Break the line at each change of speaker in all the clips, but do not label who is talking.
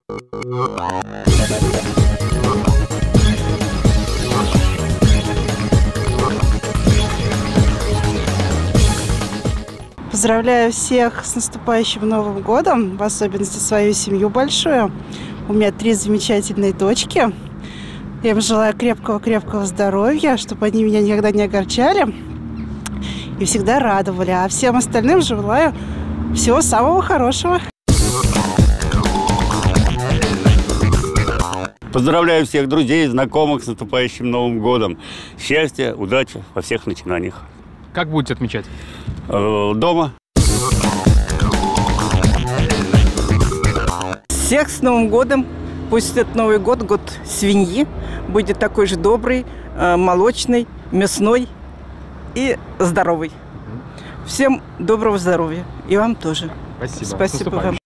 Поздравляю всех с наступающим Новым годом, в особенности свою семью большую. У меня 3 замечательные дочки. Я им желаю крепкого-крепкого здоровья, чтобы они меня никогда не огорчали и всегда радовали. А всем остальным желаю всего самого хорошего.
Поздравляю всех друзей и знакомых с наступающим Новым годом. Счастья, удачи во всех начинаниях.
Как будете отмечать?
Дома.
Всех с Новым годом! Пусть этот Новый год, год свиньи, будет такой же добрый, молочный, мясной и здоровый. Всем доброго здоровья. И вам тоже.
Спасибо.
Спасибо вам.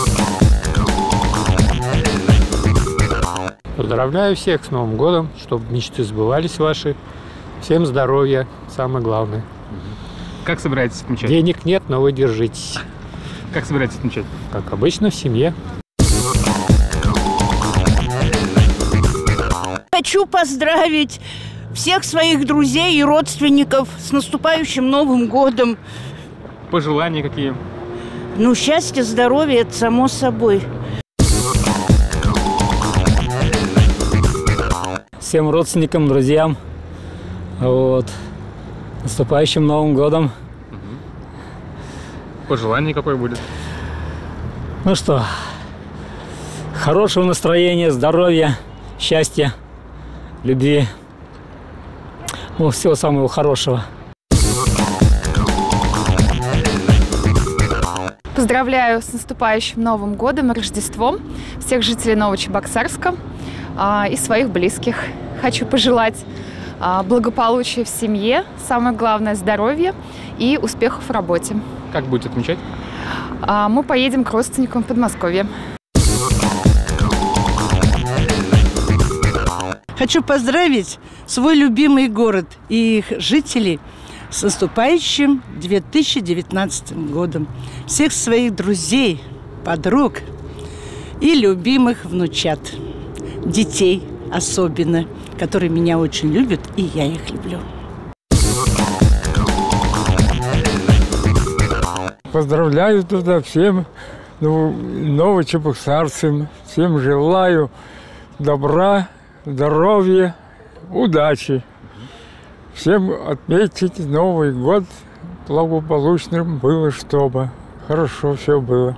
Поздравляю всех с Новым годом, чтобы мечты сбывались ваши. Всем здоровья, самое главное.
Как собираетесь отмечать?
Денег нет, но вы держитесь.
Как собираетесь отмечать?
Как обычно, в семье.
Хочу поздравить всех своих друзей и родственников с наступающим Новым годом.
Пожелания какие?
Ну, счастье, здоровье – это само собой.
Всем родственникам, друзьям, наступающим Новым годом.
Пожелание какое будет?
Ну что, хорошего настроения, здоровья, счастья, любви. Всего самого хорошего.
Поздравляю с наступающим Новым годом и Рождеством всех жителей Новочебоксарска и своих близких. Хочу пожелать благополучия в семье, самое главное – здоровья и успехов в работе.
Как будете отмечать?
Мы поедем к родственникам в Подмосковье.
Хочу поздравить свой любимый город и их жителей с наступающим 2019 годом. Всех своих друзей, подруг и любимых внучат. Детей особенно, которые меня очень любят, и я их люблю.
Поздравляю туда всем новочебоксарцам. Всем желаю добра, здоровья, удачи. Всем отметить Новый год благополучным было, чтобы хорошо все было.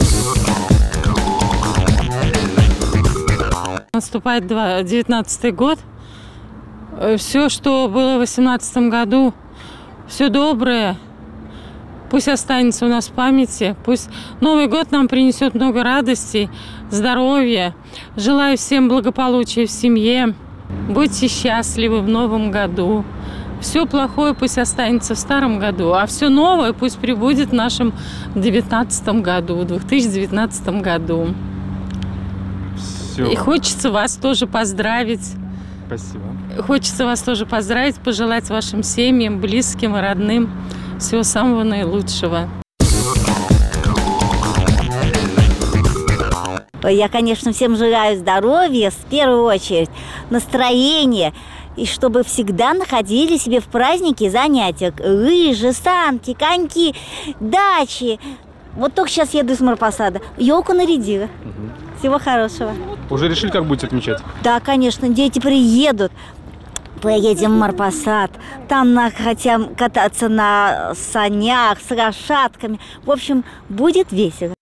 Наступает 19-й год. Все, что было в 18-м году, все доброе, пусть останется у нас в памяти. Пусть Новый год нам принесет много радостей, здоровья. Желаю всем благополучия в семье. Будьте счастливы в Новом году. Все плохое пусть останется в старом году, а все новое пусть прибудет в нашем 2019 году.
Все.
И хочется вас тоже поздравить.
Спасибо.
Хочется вас тоже поздравить, пожелать вашим семьям, близким и родным всего самого наилучшего.
Я, конечно, всем желаю здоровья, в первую очередь, настроения, и чтобы всегда находили себе в празднике занятия. Лыжи, санки, коньки, дачи. Вот только сейчас еду из Марпасада. Елку нарядила. Всего хорошего.
Уже решили, как будете отмечать?
Да, конечно, дети приедут. Поедем в Марпасад. Там хотим кататься на санях, с лошадками. В общем, будет весело.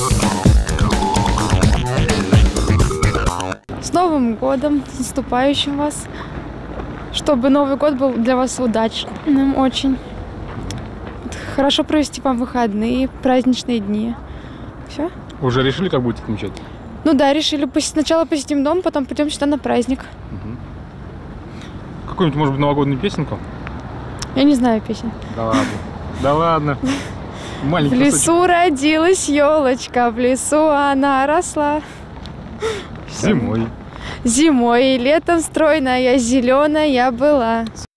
С Новым годом, с наступающим вас. Чтобы Новый год был для вас удачным очень. Хорошо провести вам выходные, праздничные дни. Все?
Уже решили, как будете отмечать?
Ну да, решили. Сначала посетим дом, потом пойдем сюда на праздник.
Какую-нибудь, может быть, новогоднюю песенку?
Я не знаю песен.
Да ладно. Да ладно. Маленький
в лесу родилась елочка, в лесу она росла.
Зимой.
Зимой и летом стройная, зеленая была.